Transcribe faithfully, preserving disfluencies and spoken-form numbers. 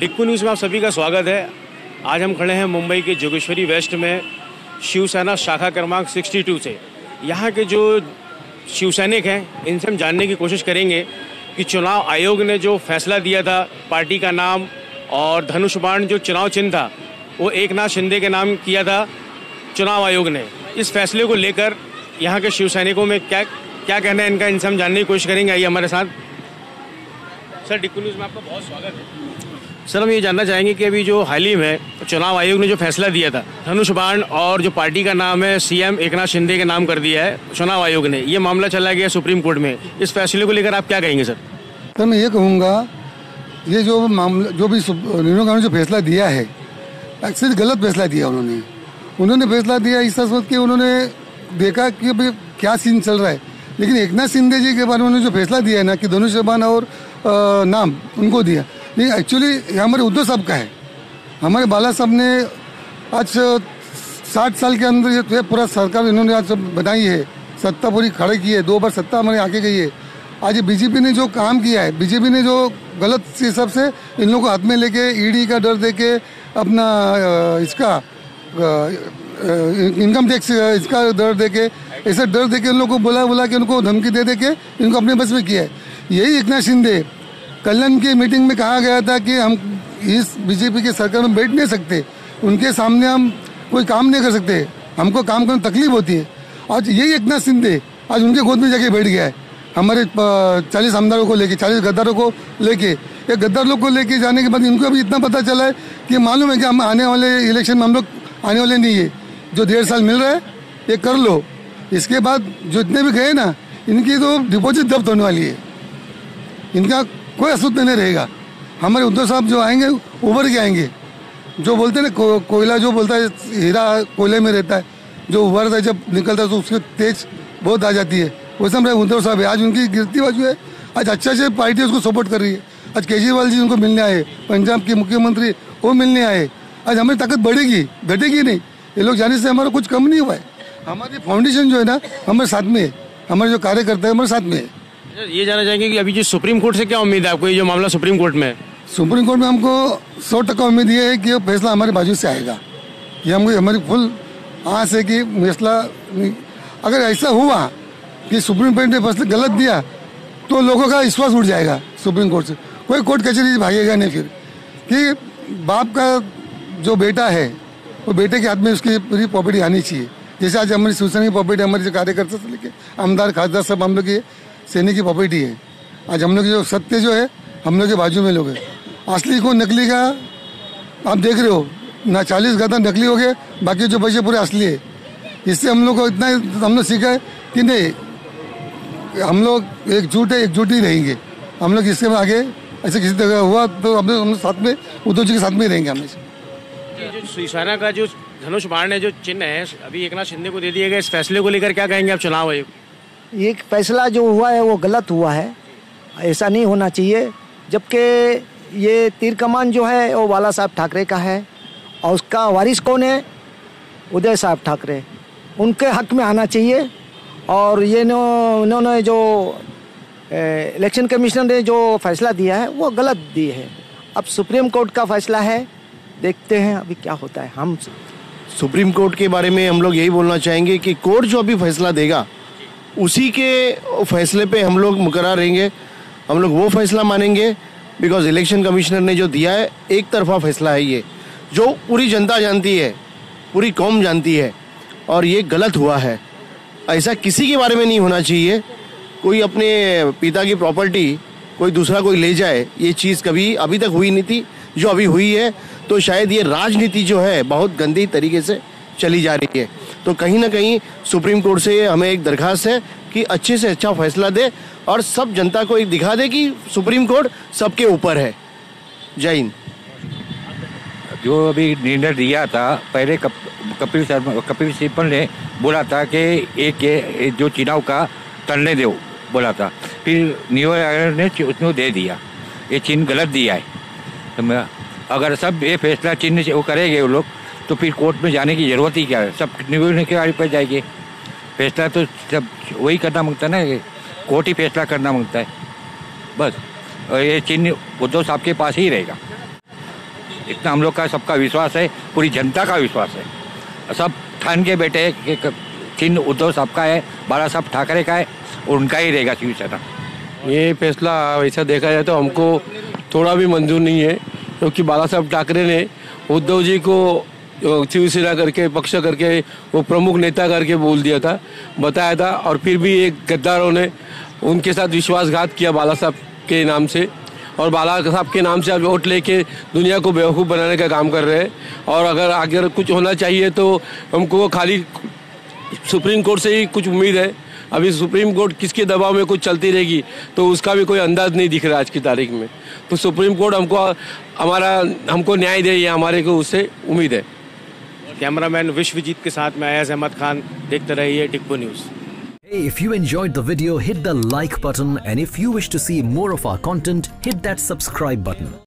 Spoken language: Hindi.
डिक्कू न्यूज़ में आप सभी का स्वागत है। आज हम खड़े हैं मुंबई के जोगेश्वरी वेस्ट में शिवसेना शाखा क्रमांक बासठ से। यहाँ के जो शिव सैनिक हैं इनसे हम जानने की कोशिश करेंगे कि चुनाव आयोग ने जो फैसला दिया था, पार्टी का नाम और धनुष बाण जो चुनाव चिन्ह था वो एक नाथ शिंदे के नाम किया था चुनाव आयोग ने। इस फैसले को लेकर यहाँ के शिव सैनिकों में क्या क्या कहना है इनका, इनसे हम जानने की कोशिश करेंगे। आइए हमारे साथ। सर, डिक्कू न्यूज़ में आपका बहुत स्वागत है। सर, हम ये जानना चाहेंगे कि अभी जो हाल ही में चुनाव आयोग ने जो फैसला दिया था, धनुष बाण और जो पार्टी का नाम है सीएम एक नाथ शिंदे के नाम कर दिया है चुनाव आयोग ने, ये मामला चला गया सुप्रीम कोर्ट में। इस फैसले को लेकर आप क्या कहेंगे सर? सर, मैं ये कहूँगा ये जो मामला जो भी निर्णय ने जो फैसला दिया है एक्चुअली गलत फैसला दिया। उन्होंने उन्होंने फैसला दिया इस सोच के उन्होंने देखा कि भाई क्या सीन चल रहा है, लेकिन एक नाथ शिंदे जी के बारे में उन्होंने जो फैसला दिया है ना कि धनुष बाण और आ, नाम उनको दिया, लेकिन एक्चुअली हमारे उद्धव साहब का है। हमारे बाला साहब ने आज साठ साल के अंदर ये पूरा सरकार इन्होंने आज बनाई है, सत्ता पूरी खड़े की है, दो बार सत्ता हमारे आगे गई है। आज बीजेपी ने जो काम किया है, बीजेपी ने जो गलत हिसाब से इन लोगों को हाथ में लेके ईडी का डर देके अपना इसका इनकम टैक्स इसका डर देके ऐसा डर देके इन लोगों को बुला बुला के उनको धमकी दे दे के इनको अपने बस में किया है। यही एक नाथ शिंदे कल्याण की मीटिंग में कहा गया था कि हम इस बीजेपी के सरकार में बैठ नहीं सकते, उनके सामने हम कोई काम नहीं कर सकते, हमको काम करने तकलीफ होती है। आज यही एक नाथ शिंदे आज उनके गोद में जाके बैठ गया है, हमारे चालीस आमदारों को लेके, चालीस गद्दारों को लेके। ये गद्दार लोग को लेके जाने के बाद इनको अभी इतना पता चला है कि मालूम है कि हम आने वाले इलेक्शन में हम लोग आने वाले नहीं है, जो डेढ़ साल मिल रहा है ये कर लो, इसके बाद जो इतने भी गए ना इनकी तो डिपॉजिट जब्त होने वाली है, इनका कोई असुत नहीं रहेगा। हमारे उद्धव साहब जो आएंगे उभर के आएंगे, जो बोलते हैं ना को, कोयला जो बोलता है हीरा कोयले में रहता है, जो उभरता है जब निकलता है तो उसकी तेज बहुत आ जाती है, वैसे हमारे उद्धव साहब है। आज उनकी गिरती बाजू है, आज अच्छा अच्छे पार्टी उसको सपोर्ट कर रही है। आज केजरीवाल जी उनको मिलने आए, पंजाब के मुख्यमंत्री वो मिलने आए। आज हमारी ताकत बढ़ेगी, घटेगी नहीं। ये लोग जाने से हमारा कुछ कम नहीं हुआ है। हमारी फाउंडेशन जो है ना हमारे साथ में है, हमारे जो कार्यकर्ता है हमारे साथ में है। ये जानना चाहेंगे कि अभी जो सुप्रीम कोर्ट से क्या उम्मीद है आपको, ये जो मामला सुप्रीम कोर्ट में है? सुप्रीम कोर्ट में हमको सौ टका उम्मीद ये है कि ये फैसला हमारे बाजू से आएगा। ये हमको हमारी फुल आस है कि फैसला अगर ऐसा हुआ कि सुप्रीम कोर्ट ने फैसला गलत दिया तो लोगों का विश्वास उठ जाएगा सुप्रीम कोर्ट से, कोई कोर्ट कचहरी भागेगा नहीं फिर। कि बाप का जो बेटा है वो बेटे के हाथ में उसकी पूरी प्रॉपर्टी आनी चाहिए। जैसे आज हमारी शिवसेना की प्रॉपर्टी, हमारे जो कार्यकर्ता से लेके आमदार खासदार सब हम लोग की सैनिक की प्रॉपर्टी है। आज हम लोग जो सत्य जो है हम लोग के बाजू में लोग है। असली को नकली का आप देख रहे हो ना, चालीस गद्दा नकली हो गए, बाकी जो बचे पूरे असली है। इससे हम लोग को इतना हम लोग सीखा है कि नहीं, हम लोग एकजुट है, एकजुट ही रहेंगे हम लोग। इससे आगे ऐसे किसी तरह हुआ तो हम लोग साथ में उद्धव जी के साथ में ही रहेंगे हमेशा। जो शिवसेना का जो धनुष बाण है जो चिन्ह है अभी एक नाथ शिंदे को दे दिया गया, इस फैसले को लेकर क्या कहेंगे आप चुनाव आयोग? ये फैसला जो हुआ है वो गलत हुआ है, ऐसा नहीं होना चाहिए। जबकि ये तीर कमान जो है वो बाला साहब ठाकरे का है और उसका वारिस कौन है? उदय साहब ठाकरे, उनके हक में आना चाहिए। और ये इन्होंने जो इलेक्शन कमीशन ने जो फैसला दिया है वो गलत दी है। अब सुप्रीम कोर्ट का फैसला है, देखते हैं अभी क्या होता है। हम सुप्रीम कोर्ट के बारे में हम लोग यही बोलना चाहेंगे कि कोर्ट जो अभी फैसला देगा उसी के फैसले पे हम लोग मुकर्रर रहेंगे, हम लोग वो फैसला मानेंगे। बिकॉज इलेक्शन कमिश्नर ने जो दिया है एक तरफा फैसला है ये, जो पूरी जनता जानती है, पूरी कौम जानती है, और ये गलत हुआ है। ऐसा किसी के बारे में नहीं होना चाहिए। कोई अपने पिता की प्रॉपर्टी कोई दूसरा कोई ले जाए, ये चीज़ कभी अभी तक हुई नहीं थी। जो अभी हुई है तो शायद ये राजनीति जो है बहुत गंदी तरीके से चली जा रही है। तो कहीं ना कहीं सुप्रीम कोर्ट से हमें एक दरखास्त है कि अच्छे से अच्छा फैसला दे और सब जनता को एक दिखा दे कि सुप्रीम कोर्ट सबके ऊपर है। जय हिंद। जो अभी निर्णय दिया था, पहले कप, कपिल शर्मा कपिल सिब्बल ने बोला था कि एक एक जो चुनाव का टलने दो बोला था, फिर न्यायालय आयोग ने उसको दे दिया। ये चिन्ह गलत दिया है। तो अगर सब ये फैसला चिन्ह से वो करेंगे वो लोग तो फिर कोर्ट में जाने की ज़रूरत ही क्या है? सब न्यायालय के आगे पर जाएंगे। फैसला तो सब वही करना मांगता है ना, कोर्ट ही फैसला करना मांगता है बस। और ये चिन्ह उद्धव साहब के पास ही रहेगा। इतना हम लोग का सबका विश्वास है, पूरी जनता का विश्वास है। सब ठान के बैठे कि चिन्ह उद्धव साहब का है, बाला साहब ठाकरे का है और उनका ही रहेगा शिवसेना। ये फैसला वैसा देखा जाए तो हमको थोड़ा भी मंजूर नहीं है, क्योंकि बाला साहब ठाकरे ने उद्धव जी को शिवसेना करके पक्ष करके वो प्रमुख नेता करके बोल दिया था, बताया था, और फिर भी एक गद्दारों ने उनके साथ विश्वासघात किया बाला साहब के नाम से, और बाला साहब के नाम से अब वोट लेके दुनिया को बेवकूफ़ बनाने का काम कर रहे हैं। और अगर आगे कुछ होना चाहिए तो हमको खाली सुप्रीम कोर्ट से ही कुछ उम्मीद है। अभी सुप्रीम कोर्ट किसके दबाव में कुछ चलती रहेगी तो उसका भी कोई अंदाज नहीं दिख रहा आज की तारीख में। तो सुप्रीम कोर्ट हमको हमारा हमको न्याय दे, ये हमारे को उससे उम्मीद है। कैमरामैन विश्वजीत के साथ मैं अयाज अहमद खान, देखते रहिए टिक्को news. Hey, if you enjoyed the video, hit the like button, and if you wish to see more of our content, hit that subscribe button.